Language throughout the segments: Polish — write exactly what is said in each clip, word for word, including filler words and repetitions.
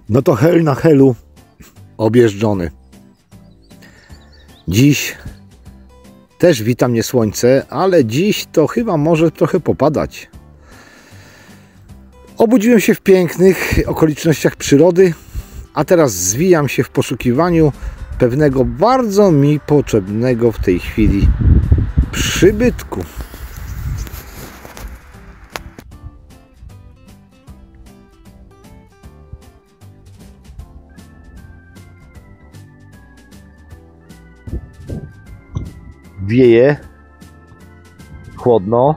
No to hel na helu objeżdżony. Dziś też wita mnie słońce, ale dziś to chyba może trochę popadać. Obudziłem się w pięknych okolicznościach przyrody, a teraz zwijam się w poszukiwaniu pewnego bardzo mi potrzebnego w tej chwili przybytku. Wieje, chłodno.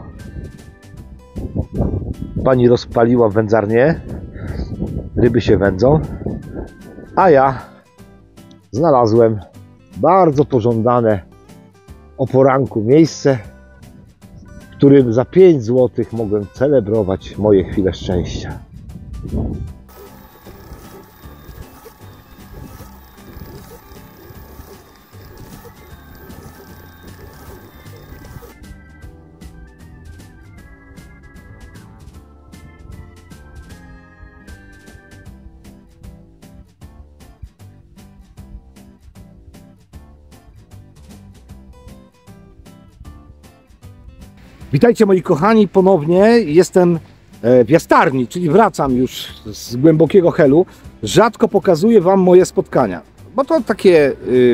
Pani rozpaliła wędzarnię, ryby się wędzą, a ja znalazłem bardzo pożądane o poranku miejsce, w którym za pięć złotych mogłem celebrować moje chwile szczęścia. Witajcie moi kochani, ponownie jestem w Jastarni, czyli wracam już z głębokiego helu. Rzadko pokazuję Wam moje spotkania, bo to takie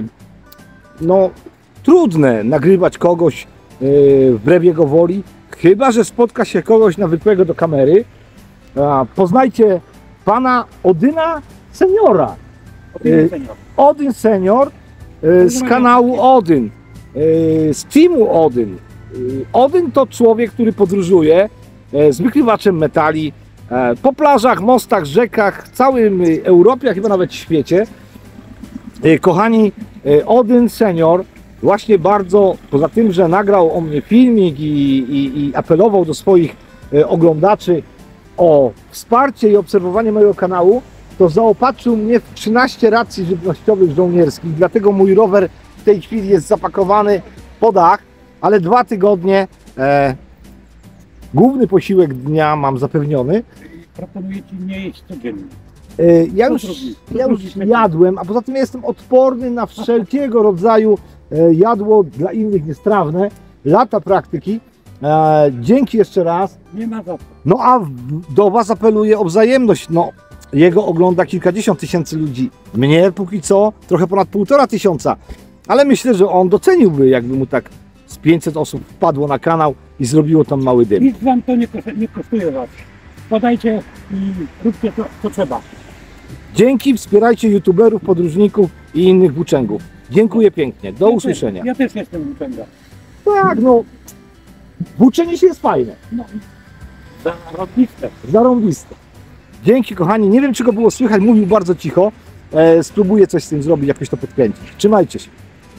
no trudne nagrywać kogoś wbrew jego woli, chyba że spotka się kogoś nawykłego do kamery. Poznajcie pana Odyna Seniora. Odyn Senior. Odyn Senior z kanału Odyn, z teamu Odyn. Odyn to człowiek, który podróżuje z wykrywaczem metali po plażach, mostach, rzekach, w całym Europie, a chyba nawet w świecie. Kochani, Odyn Senior właśnie bardzo, poza tym, że nagrał o mnie filmik i, i, i apelował do swoich oglądaczy o wsparcie i obserwowanie mojego kanału, to zaopatrzył mnie w trzynaście racji żywnościowych żołnierskich, dlatego mój rower w tej chwili jest zapakowany po dach. Ale dwa tygodnie e, główny posiłek dnia mam zapewniony. Proponuję Ci nie jeść codziennie. E, ja już, ja już jadłem, a poza tym jestem odporny na wszelkiego rodzaju e, jadło dla innych niestrawne. Lata praktyki. E, dzięki jeszcze raz. Nie ma za co. No a w, do Was apeluję o wzajemność. No, jego ogląda kilkadziesiąt tysięcy ludzi. Mnie póki co trochę ponad półtora tysiąca. Ale myślę, że on doceniłby, jakby mu tak z pięćset osób wpadło na kanał i zrobiło tam mały dym. Nic Wam to nie, nie kosztuje Was. Podajcie i róbcie to, co trzeba. Dzięki, wspierajcie youtuberów, podróżników i innych włóczęgów. Dziękuję pięknie, do ja usłyszenia. Też, ja też jestem włóczęga. Tak, no, włóczenie się jest fajne. No, zarąbiste. Zarąbiste. Dzięki kochani, nie wiem czy go było słychać, mówił bardzo cicho. E, spróbuję coś z tym zrobić, jakoś to podkręcić. Trzymajcie się.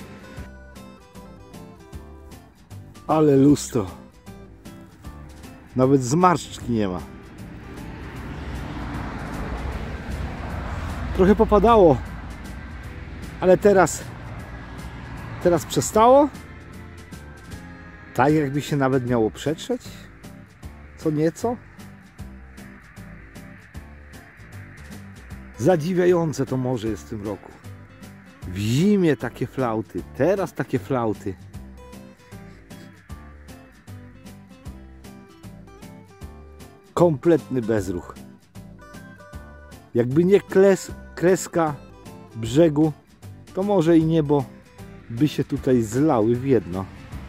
Ale lustro. Nawet zmarszczki nie ma. Trochę popadało, ale teraz teraz przestało. Tak jakby się nawet miało przetrzeć. Co nieco. Zadziwiające to morze jest w tym roku. W zimie takie flauty, teraz takie flauty. Kompletny bezruch. Jakby nie kles, kreska brzegu, to może i niebo by się tutaj zlały w jedno.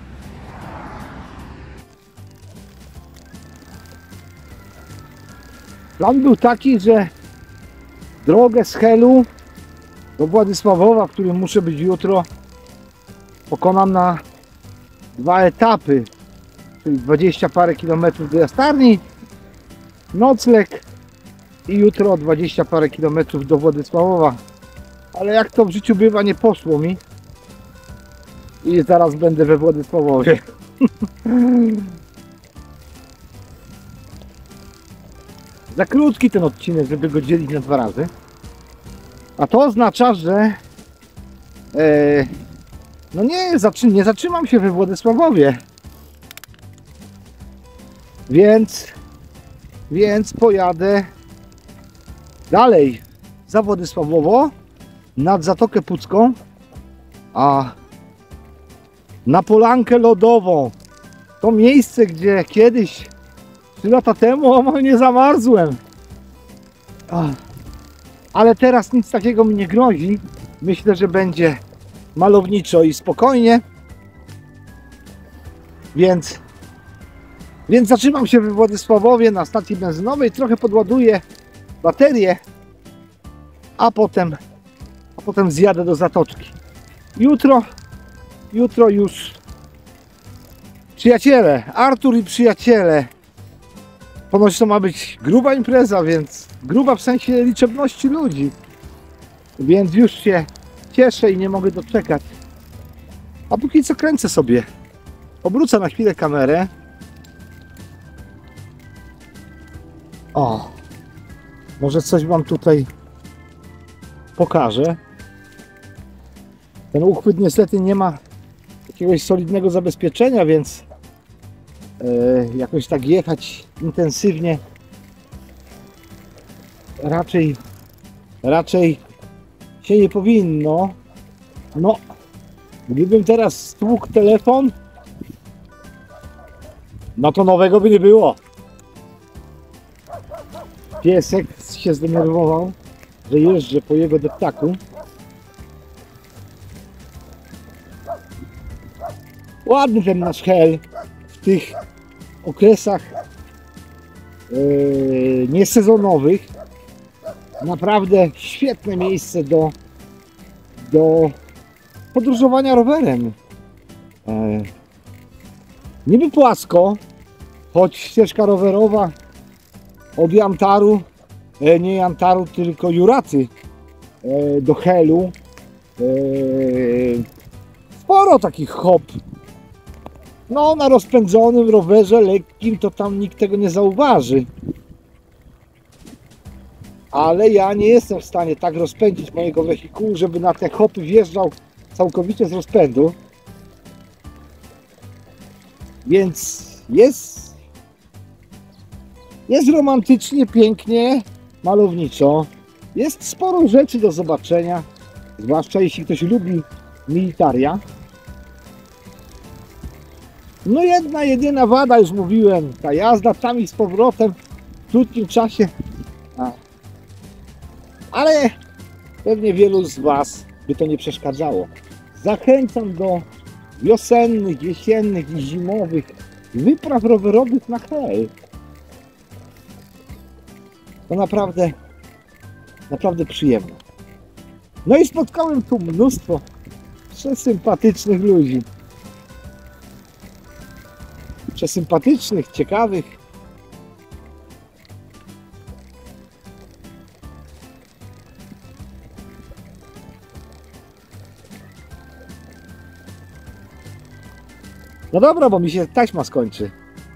Plan był taki, że drogę z Helu do Władysławowa, w którym muszę być jutro, pokonam na dwa etapy, czyli dwadzieścia parę kilometrów do Jastarni, nocleg i jutro dwadzieścia parę kilometrów do Władysławowa. Ale jak to w życiu bywa, nie poszło mi i zaraz będę we Władysławowie. Za krótki ten odcinek, żeby go dzielić na dwa razy. A to oznacza, że e, no nie, zatrzy, nie zatrzymam się we Władysławowie. Więc, więc pojadę dalej. za Władysławowo, nad Zatokę Pucką, a na Polankę Lodową. To miejsce, gdzie kiedyś, trzy lata temu, nie zamarzłem. Ach. Ale teraz nic takiego mi nie grozi. Myślę, że będzie malowniczo i spokojnie. Więc, więc zatrzymam się we Władysławowie na stacji benzynowej, trochę podładuję baterię, a potem, a potem zjadę do Zatoczki. Jutro, jutro już przyjaciele, Artur i przyjaciele. Ponoć to ma być gruba impreza, więc gruba w sensie liczebności ludzi. Więc już się cieszę i nie mogę doczekać. A póki co kręcę sobie. Obrócę na chwilę kamerę. O, może coś wam tutaj pokażę. Ten uchwyt niestety nie ma jakiegoś solidnego zabezpieczenia, więc yy, jakoś tak jechać intensywnie raczej raczej się nie powinno. No, gdybym teraz stłukł telefon, no to nowego by nie było. Piesek się zdenerwował, że jeżdżę po jego deptaku. Ładny ten nasz hel w tych okresach yy, niesezonowych. Naprawdę świetne miejsce do, do podróżowania rowerem. Yy, niby płasko, choć ścieżka rowerowa od Jantaru, e, nie Jantaru, tylko Juraty e, do Helu. E, sporo takich hop. No, na rozpędzonym rowerze lekkim to tam nikt tego nie zauważy. Ale ja nie jestem w stanie tak rozpędzić mojego wehikułu, żeby na te hopy wjeżdżał całkowicie z rozpędu. Więc jest, jest romantycznie, pięknie, malowniczo. Jest sporo rzeczy do zobaczenia, zwłaszcza jeśli ktoś lubi militaria. No jedna, jedyna wada, już mówiłem, ta jazda tam i z powrotem w krótkim czasie. A. Ale pewnie wielu z Was by to nie przeszkadzało. Zachęcam do wiosennych, jesiennych i zimowych wypraw rowerowych na Hel. To naprawdę, naprawdę przyjemne. No i spotkałem tu mnóstwo przesympatycznych ludzi. Przesympatycznych, ciekawych. No dobra, bo mi się taśma skończy.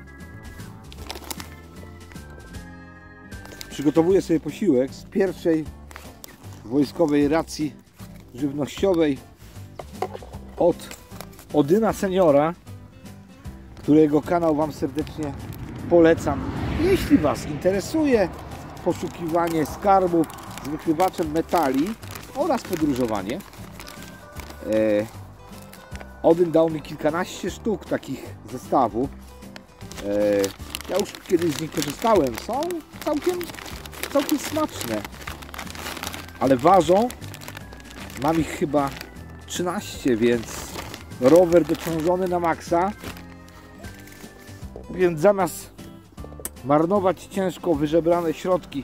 Przygotowuję sobie posiłek z pierwszej wojskowej racji żywnościowej od Odyna Seniora, którego kanał Wam serdecznie polecam. Jeśli Was interesuje poszukiwanie skarbów z wykrywaczem metali oraz podróżowanie, e, Odyn dał mi kilkanaście sztuk takich zestawów. E, ja już kiedyś z nich korzystałem. Są całkiem, całkiem smaczne. Ale ważą. Mam ich chyba trzynaście, więc rower dociążony na maksa. Więc zamiast marnować ciężko wyżebrane środki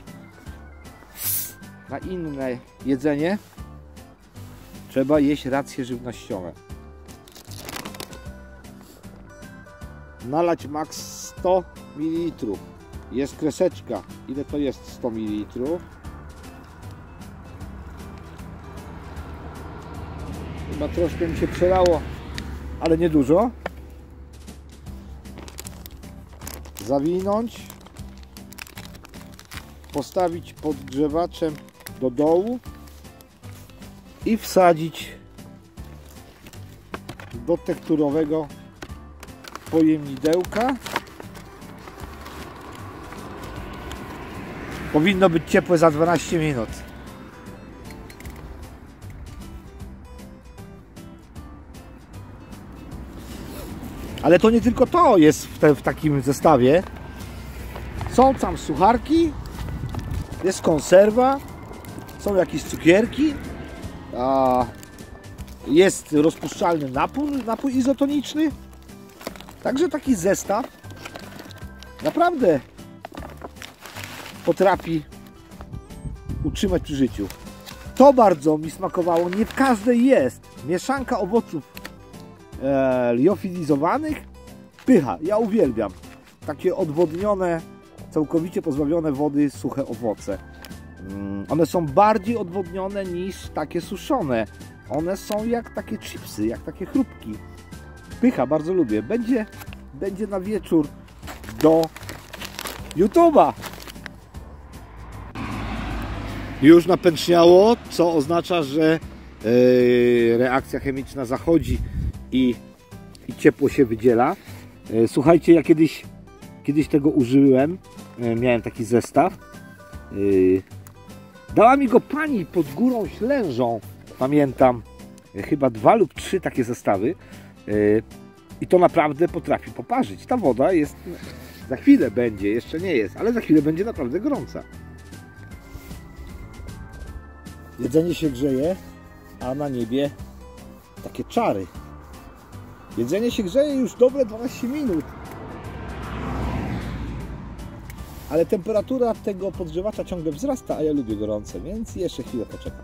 na inne jedzenie, trzeba jeść racje żywnościowe. Nalać max sto mililitrów. Jest kreseczka. Ile to jest sto mililitrów? Chyba troszkę mi się przelało, ale nie dużo. Zawinąć. Postawić pod grzewaczem do dołu i wsadzić do tekturowego pojemnidełka. Powinno być ciepłe za dwanaście minut. Ale to nie tylko to jest w, te, w takim zestawie. Są tam sucharki, jest konserwa, są jakieś cukierki, a jest rozpuszczalny napój, napój izotoniczny. Także taki zestaw naprawdę potrafi utrzymać przy życiu. To bardzo mi smakowało, nie w każdej jest. Mieszanka owoców e, liofilizowanych. Pycha, ja uwielbiam. Takie odwodnione, całkowicie pozbawione wody suche owoce. Mm, one są bardziej odwodnione niż takie suszone. One są jak takie chipsy, jak takie chrupki. Pycha, bardzo lubię. Będzie, będzie na wieczór do YouTube'a. Już napęczniało, co oznacza, że yy, reakcja chemiczna zachodzi i, i ciepło się wydziela. Yy, słuchajcie, ja kiedyś, kiedyś tego użyłem, yy, miałem taki zestaw. Yy, dała mi go pani pod Górą Ślężą, pamiętam, yy, chyba dwa lub trzy takie zestawy. Yy, I to naprawdę potrafi poparzyć. Ta woda jest, za chwilę będzie, jeszcze nie jest, ale za chwilę będzie naprawdę gorąca. Jedzenie się grzeje, a na niebie takie czary. Jedzenie się grzeje już dobre dwanaście minut. Ale temperatura tego podgrzewacza ciągle wzrasta, a ja lubię gorące, więc jeszcze chwilę poczekam.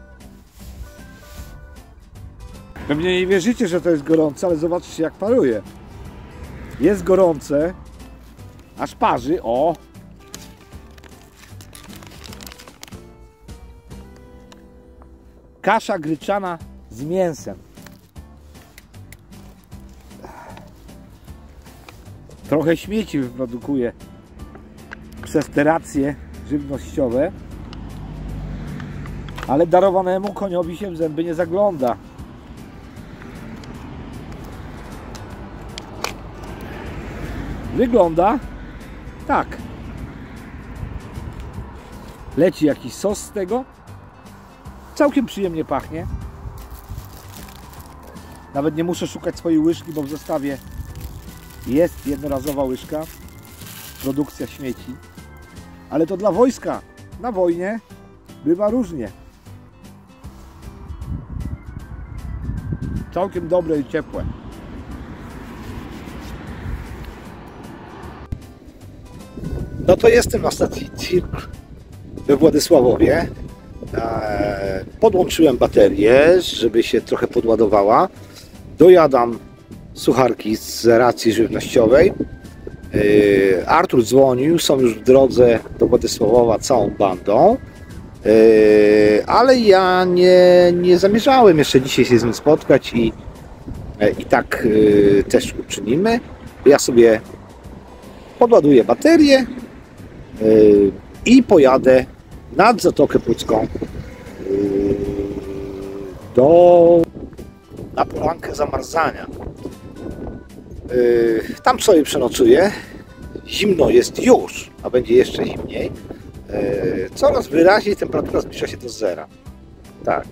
Pewnie nie wierzycie, że to jest gorące, ale zobaczcie, jak paruje. Jest gorące, aż parzy, o! Kasza gryczana z mięsem. Trochę śmieci wyprodukuje przez te racje żywnościowe, ale darowanemu koniowi się w zęby nie zagląda. Wygląda tak. Leci jakiś sos z tego. Całkiem przyjemnie pachnie. Nawet nie muszę szukać swojej łyżki, bo w zestawie jest jednorazowa łyżka. Produkcja śmieci. Ale to dla wojska. Na wojnie bywa różnie. Całkiem dobre i ciepłe. No to jestem na stacji Cirk we Władysławowie. Podłączyłem baterię, żeby się trochę podładowała. Dojadam sucharki z racji żywnościowej. Artur dzwonił, są już w drodze do Władysławowa całą bandą. Ale ja nie, nie zamierzałem jeszcze dzisiaj się z nim spotkać i, i tak też uczynimy. Ja sobie podładuję baterię i pojadę nad Zatokę Pucką do, na Polankę Zamarzania. Tam sobie przenocuję. Zimno jest już, a będzie jeszcze zimniej. Coraz wyraźniej temperatura zbliża się do zera. Tak.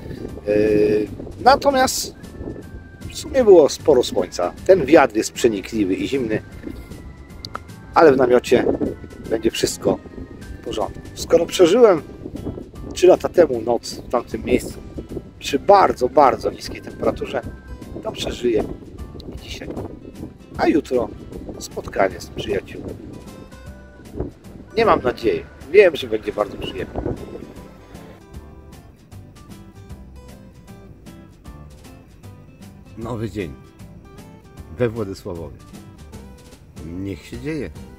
Natomiast w sumie było sporo słońca. Ten wiatr jest przenikliwy i zimny, ale w namiocie będzie wszystko w porządku. Skoro przeżyłem trzy lata temu noc w tamtym miejscu przy bardzo, bardzo niskiej temperaturze, to przeżyję i dzisiaj. A jutro spotkanie z przyjaciółmi. Nie mam nadziei. Wiem, że będzie bardzo przyjemnie. Nowy dzień we Władysławowie. Niech się dzieje.